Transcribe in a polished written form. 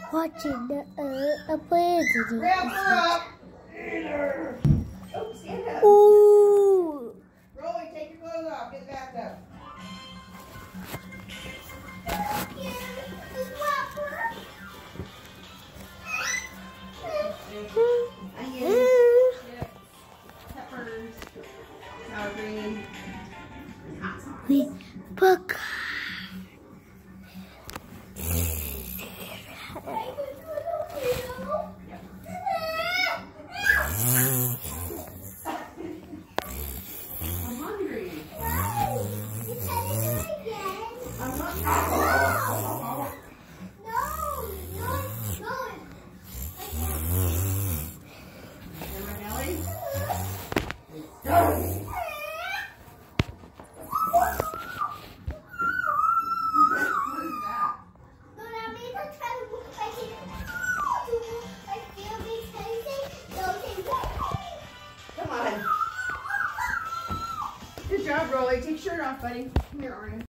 watching a president. Wrap her up. Oh, stand up. Ooh. Rolly, take your clothes off. Get back up. Onions, chips, peppers, sour cream, hot sauce. We book. I'm hungry. In my belly? What is that? Come on. Good job, Rolly. Take your shirt off, buddy. Come here, Arna.